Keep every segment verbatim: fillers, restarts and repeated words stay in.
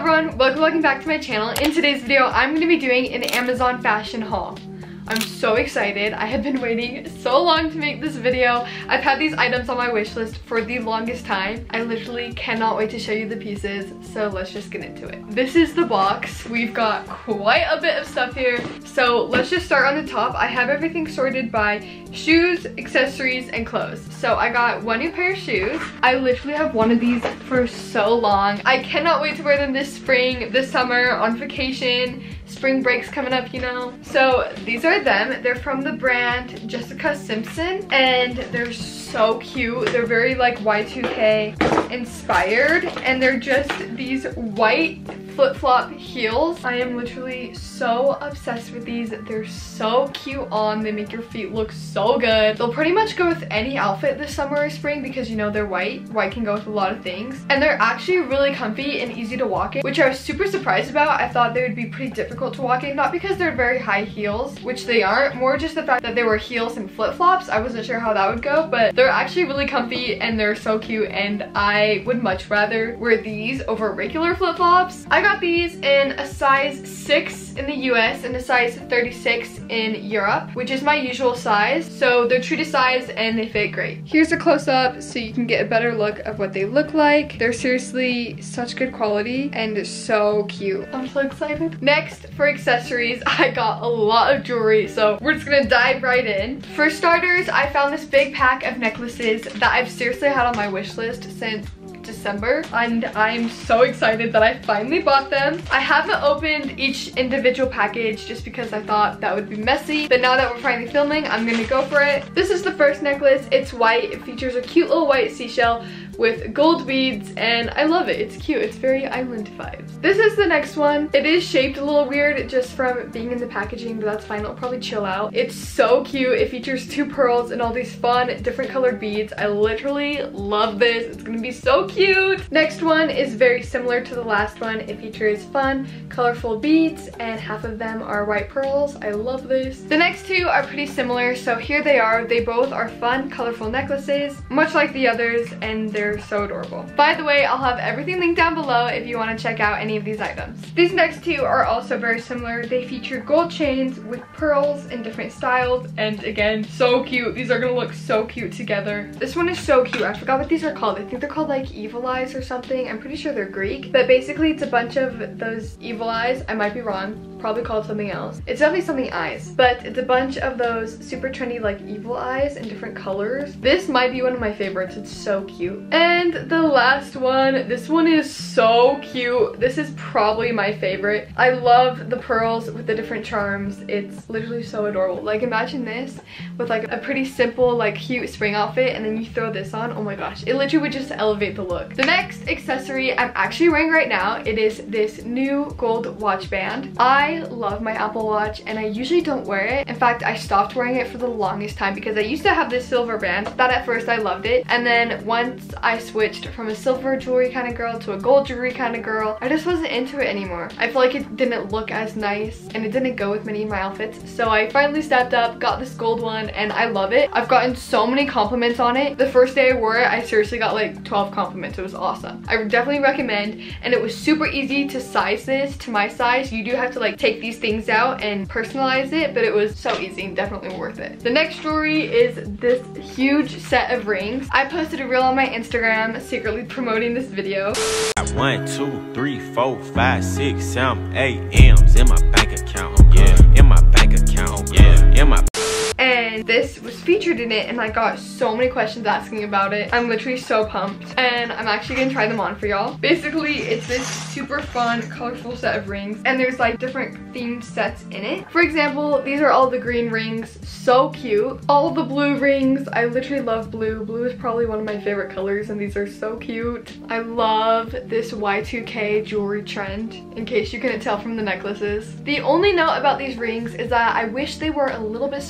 everyone, welcome, welcome back to my channel. In today's video, I'm going to be doing an Amazon fashion haul. I'm so excited. I have been waiting so long to make this video. I've had these items on my wish list for the longest time. I literally cannot wait to show you the pieces, so let's just get into it. This is the box. We've got quite a bit of stuff here, so let's just start on the top. I have everything sorted by shoes, accessories, and clothes. So I got one new pair of shoes. I literally have one of these for so long. I cannot wait to wear them this spring, this summer, on vacation. Spring break's coming up, you know. So these are them. They're from the brand Jessica Simpson, and they're so cute. They're very like Y two K inspired, and they're just these white flip-flop heels. I am literally so obsessed with these. They're so cute on. They make your feet look so good. They'll pretty much go with any outfit this summer or spring because, you know, they're white. White can go with a lot of things. And they're actually really comfy and easy to walk in, which I was super surprised about. I thought they would be pretty difficult to walk in, not because they're very high heels, which they aren't, more just the fact that they were heels and flip-flops. I wasn't sure how that would go, but they're actually really comfy and they're so cute, and I would much rather wear these over regular flip-flops. I got these in a size six in the U S and a size thirty-six in Europe, which is my usual size. So they're true to size and they fit great. Here's a close-up so you can get a better look of what they look like. They're seriously such good quality and so cute. I'm so excited. Next, for accessories, I got a lot of jewelry, so we're just gonna dive right in. For starters, I found this big pack of necklaces that I've seriously had on my wish list since December, and I'm so excited that I finally bought them. I haven't opened each individual package just because I thought that would be messy, but now that we're finally filming, I'm gonna go for it. This is the first necklace. It's white. It features a cute little white seashell with gold beads, and I love it. It's cute. It's very island vibes. This is the next one. It is shaped a little weird just from being in the packaging, but that's fine. It'll probably chill out. It's so cute. It features two pearls and all these fun different colored beads. I literally love this. It's gonna be so cute. Next one is very similar to the last one. It features fun, colorful beads, and half of them are white pearls. I love this. The next two are pretty similar, so here they are. They both are fun, colorful necklaces, much like the others, and they're They're so adorable. By the way, I'll have everything linked down below if you want to check out any of these items. These next two are also very similar. They feature gold chains with pearls in different styles, and again, so cute. These are gonna look so cute together. This one is so cute. I forgot what these are called. I think they're called like evil eyes or something. I'm pretty sure they're Greek, but basically it's a bunch of those evil eyes. I might be wrong. Probably called something else. It's definitely something eyes, but it's a bunch of those super trendy like evil eyes in different colors. This might be one of my favorites. It's so cute. And the last one, this one is so cute. This is probably my favorite. I love the pearls with the different charms. It's literally so adorable. Like, imagine this with like a pretty simple like cute spring outfit, and then you throw this on. Oh my gosh, it literally would just elevate the look. The next accessory I'm actually wearing right now, it is this new gold watch band. I love my Apple Watch, and I usually don't wear it. In fact, I stopped wearing it for the longest time because I used to have this silver band that at first I loved it, and then once I switched from a silver jewelry kind of girl to a gold jewelry kind of girl, I just wasn't into it anymore. I feel like it didn't look as nice and it didn't go with many of my outfits, so I finally stepped up, got this gold one, and I love it. I've gotten so many compliments on it. The first day I wore it, I seriously got like twelve compliments. It was awesome. I would definitely recommend, and it was super easy to size this to my size. You do have to like take these things out and personalize it, but it was so easy and definitely worth it. The next jewelry is this huge set of rings. I posted a reel on my Instagram secretly promoting this video. One, two, three, four, five, six, seven, eight M's in my bank account. Yeah, in my bank account. Yeah, in my. And this was featured in it, and I got so many questions asking about it. I'm literally so pumped, and I'm actually gonna try them on for y'all. Basically, it's this super fun, colorful set of rings, and there's like different themed sets in it. For example, these are all the green rings, so cute. All the blue rings, I literally love blue. Blue is probably one of my favorite colors, and these are so cute. I love this Y two K jewelry trend, in case you couldn't tell from the necklaces. The only note about these rings is that I wish they were a little bit smaller because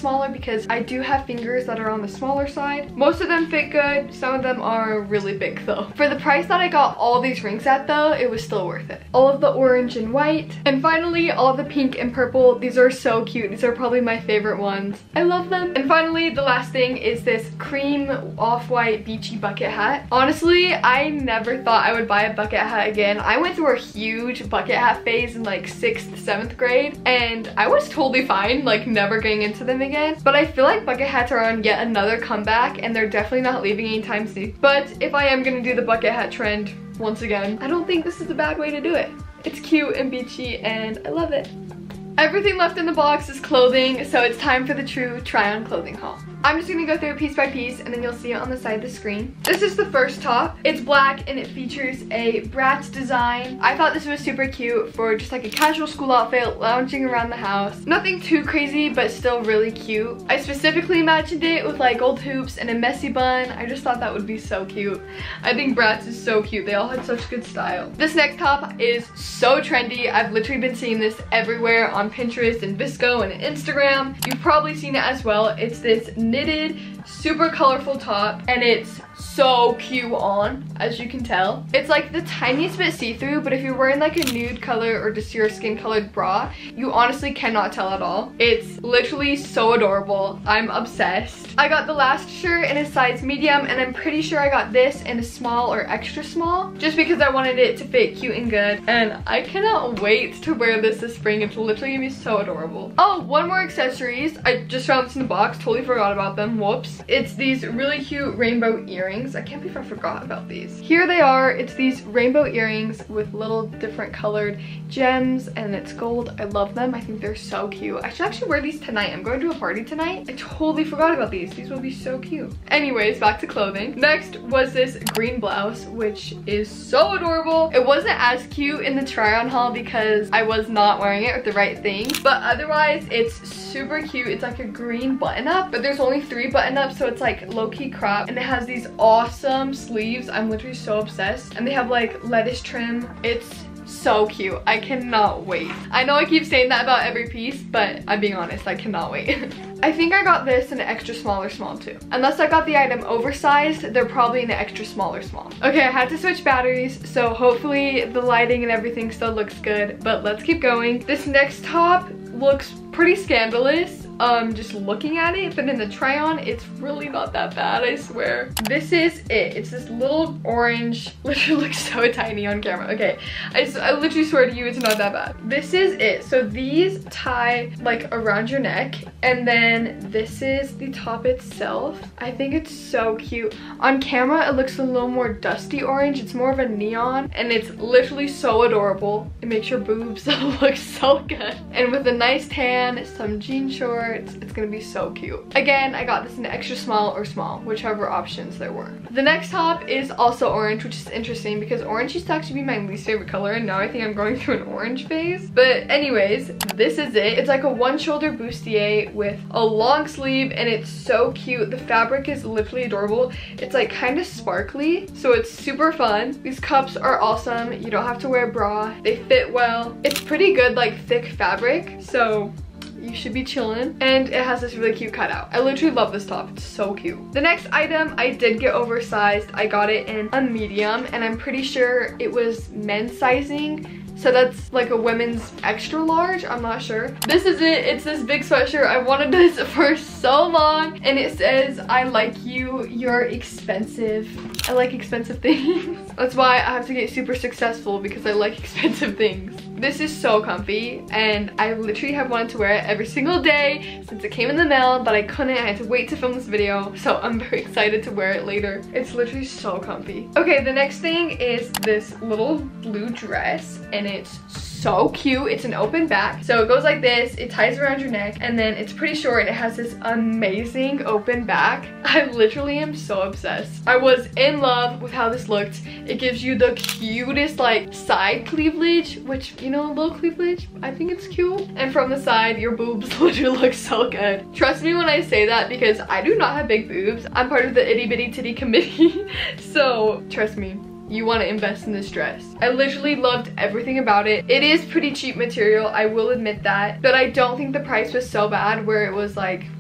because I do have fingers that are on the smaller side. Most of them fit good. Some of them are really big though. For the price that I got all these rings at though, it was still worth it. All of the orange and white. And finally, all of the pink and purple. These are so cute. These are probably my favorite ones. I love them. And finally, the last thing is this cream off-white beachy bucket hat. Honestly, I never thought I would buy a bucket hat again. I went through a huge bucket hat phase in like sixth, seventh grade, and I was totally fine, like never getting into them again. But I feel like bucket hats are on yet another comeback, and they're definitely not leaving anytime soon. But if I am gonna do the bucket hat trend once again, I don't think this is a bad way to do it. It's cute and beachy, and I love it. Everything left in the box is clothing, so it's time for the true try-on clothing haul. I'm just gonna go through it piece by piece, and then you'll see it on the side of the screen. This is the first top. It's black and it features a Bratz design. I thought this was super cute for just like a casual school outfit, lounging around the house. Nothing too crazy, but still really cute. I specifically imagined it with like gold hoops and a messy bun. I just thought that would be so cute. I think Bratz is so cute. They all had such good style. This next top is so trendy. I've literally been seeing this everywhere on Pinterest and Visco and Instagram. You've probably seen it as well. It's this knitted, super colorful top, and it's so cute on, as you can tell. It's like the tiniest bit see-through, but if you're wearing like a nude color or just your skin colored bra, you honestly cannot tell at all. It's literally so adorable. I'm obsessed. I got the last shirt in a size medium, and I'm pretty sure I got this in a small or extra small, just because I wanted it to fit cute and good, and I cannot wait to wear this this spring. It's literally gonna be so adorable. Oh, one more accessories. I just found this in the box, totally forgot about them, whoops. It's these really cute rainbow earrings. I can't believe I forgot about these. Here they are. It's these rainbow earrings with little different colored gems, and it's gold. I love them. I think they're so cute. I should actually wear these tonight. I'm going to a party tonight. I totally forgot about these. These will be so cute. Anyways, back to clothing. Next was this green blouse, which is so adorable. It wasn't as cute in the try-on haul because I was not wearing it with the right things, but otherwise it's super cute. It's like a green button-up, but there's only three button-ups, so it's like low-key crop, and it has these awesome sleeves. I'm literally so obsessed, and they have like lettuce trim. It's so cute. I cannot wait. I know I keep saying that about every piece, but I'm being honest, I cannot wait. I think I got this in an extra small or small too. Unless I got the item oversized, they're probably in an extra small or small. Okay, I had to switch batteries, so hopefully the lighting and everything still looks good, but let's keep going. This next top looks pretty scandalous. Um, just looking at it, but in the try on, it's really not that bad, I swear. This is it. It's this little orange, literally looks so tiny on camera. Okay, I, I literally swear to you, it's not that bad. This is it. So these tie like around your neck, and then this is the top itself. I think it's so cute. On camera, it looks a little more dusty orange. It's more of a neon, and it's literally so adorable. It makes your boobs look so good. And with a nice tan, some jean shorts, it's gonna be so cute. Again, I got this in extra small or small, whichever options there were. The next top is also orange, which is interesting because orange used to actually be my least favorite color, and now I think I'm going through an orange phase. But anyways, this is it. It's like a one shoulder bustier with a long sleeve, and it's so cute. The fabric is literally adorable. It's like kind of sparkly, so it's super fun. These cups are awesome. You don't have to wear a bra. They fit well. It's pretty good, like thick fabric, so you should be chilling, and it has this really cute cutout. I literally love this top. It's so cute. The next item I did get oversized. I got it in a medium, and I'm pretty sure it was men's sizing, so that's like a women's extra large. I'm not sure. This is it. It's this big sweatshirt. I wanted this for so long, and it says, I like you, you're expensive. I like expensive things. That's why I have to get super successful, because I like expensive things. This is so comfy, and I literally have wanted to wear it every single day since it came in the mail, but I couldn't. I had to wait to film this video, so I'm very excited to wear it later. It's literally so comfy. Okay, the next thing is this little blue dress, and it's so cute. It's an open back, so it goes like this. It ties around your neck, and then it's pretty short, and it has this amazing open back. I literally am so obsessed. I was in love with how this looked. It gives you the cutest like side cleavage, which, you know, low cleavage, I think it's cute. And from the side, your boobs literally look so good. Trust me when I say that, because I do not have big boobs. I'm part of the itty bitty titty committee, so trust me, you want to invest in this dress. I literally loved everything about it. It is pretty cheap material, I will admit that, but I don't think the price was so bad where it was like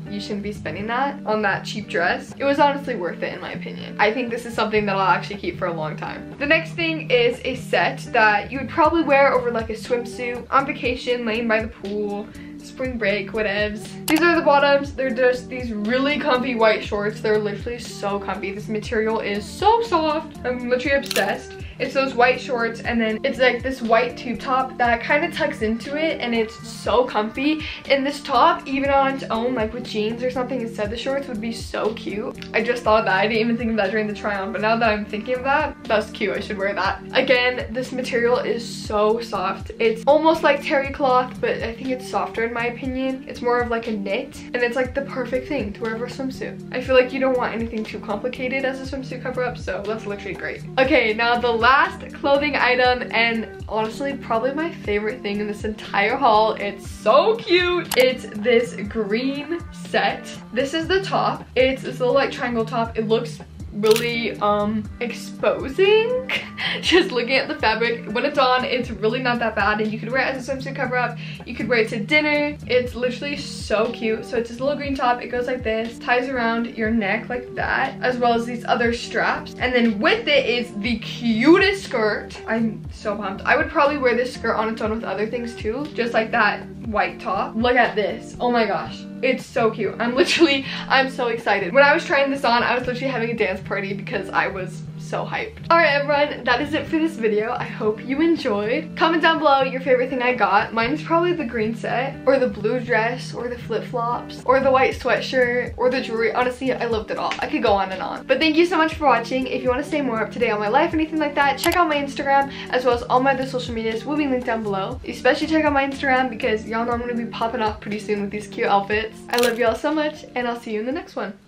you shouldn't be spending that on that cheap dress. It was honestly worth it in my opinion. I think this is something that I'll actually keep for a long time. The next thing is a set that you would probably wear over like a swimsuit, on vacation, laying by the pool, spring break, whatevs. These are the bottoms. They're just these really comfy white shorts. They're literally so comfy. This material is so soft. I'm literally obsessed. It's those white shorts, and then it's like this white tube top that kind of tucks into it, and it's so comfy. And this top, even on its own, like with jeans or something instead of the shorts, would be so cute. I just thought of that. I didn't even think of that during the try on, but now that I'm thinking of that, that's cute. I should wear that. Again, this material is so soft. It's almost like terry cloth, but I think it's softer in my opinion. It's more of like a knit, and it's like the perfect thing to wear over a swimsuit. I feel like you don't want anything too complicated as a swimsuit cover up, so that's literally great. Okay, now the last clothing item, and honestly probably my favorite thing in this entire haul. It's so cute. It's this green set. This is the top. It's this little like triangle top. It looks really um exposing. Just looking at the fabric, when it's on, it's really not that bad, and you could wear it as a swimsuit cover up. You could wear it to dinner. It's literally so cute. So it's this little green top. It goes like this, ties around your neck like that, as well as these other straps, and then with it is the cutest skirt. I'm so pumped. I would probably wear this skirt on its own with other things too, just like that white top. Look at this. Oh my gosh, it's so cute. I'm literally I'm so excited. When I was trying this on, I was literally having a dance party because I was so hyped. All right, everyone, that is it for this video. I hope you enjoyed. Comment down below your favorite thing I got. Mine is probably the green set, or the blue dress, or the flip-flops, or the white sweatshirt, or the jewelry. Honestly, I loved it all. I could go on and on. But thank you so much for watching. If you want to stay more up to date on my life, anything like that, check out my Instagram, as well as all my other social medias will be linked down below. Especially check out my Instagram because y'all know I'm going to be popping off pretty soon with these cute outfits. I love y'all so much, and I'll see you in the next one.